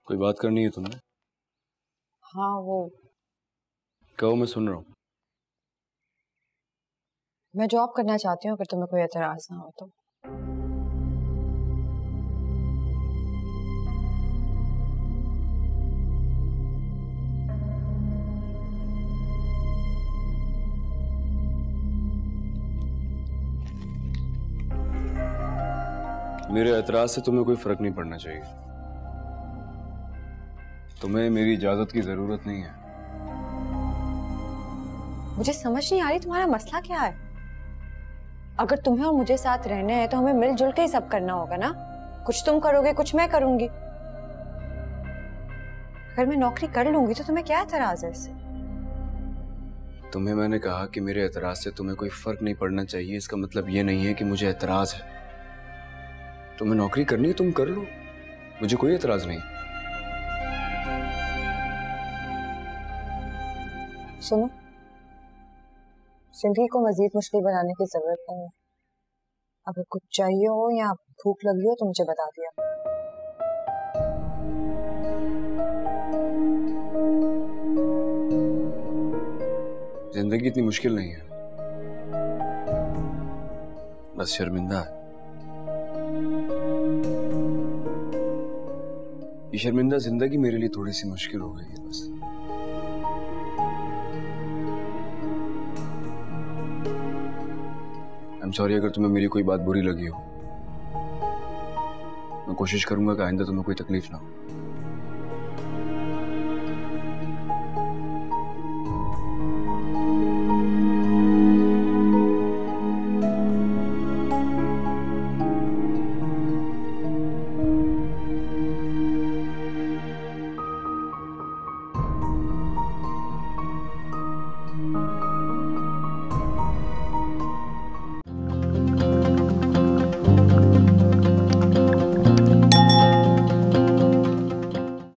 कोई बात करनी है तुम्हें? हाँ वो कहो, मैं सुन रहा हूँ। मैं जॉब करना चाहती हूँ, अगर तुम्हें कोई एतराज ना हो तो। मेरे एतराज से तुम्हें कोई फर्क नहीं पड़ना चाहिए। तुम्हें मेरी इजाजत की जरूरत नहीं है। मुझे समझ नहीं आ रही तुम्हारा मसला क्या है। अगर तुम्हें और मुझे साथ रहने हैं तो हमें मिलजुल के ही सब करना होगा ना। कुछ तुम करोगे, कुछ मैं करूंगी। अगर मैं नौकरी कर लूंगी तो तुम्हें क्या एतराज है इससे? तुम्हें मैंने कहा कि मेरे एतराज से तुम्हें कोई फर्क नहीं पड़ना चाहिए, इसका मतलब ये नहीं है कि मुझे एतराज है। तुम्हें नौकरी करनी है, तुम कर लो, मुझे कोई एतराज नहीं। सुनो, जिंदगी को मजीद मुश्किल बनाने की जरूरत नहीं है। अगर कुछ चाहिए हो या भूख लगी हो तो मुझे बता दिया। जिंदगी इतनी मुश्किल नहीं है, बस शर्मिंदा है। ये शर्मिंदा जिंदगी मेरे लिए थोड़ी सी मुश्किल हो गई है बस। आई एम सॉरी अगर तुम्हें मेरी कोई बात बुरी लगी हो। मैं कोशिश करूंगा कि आइंदा तुम्हें कोई तकलीफ ना हो।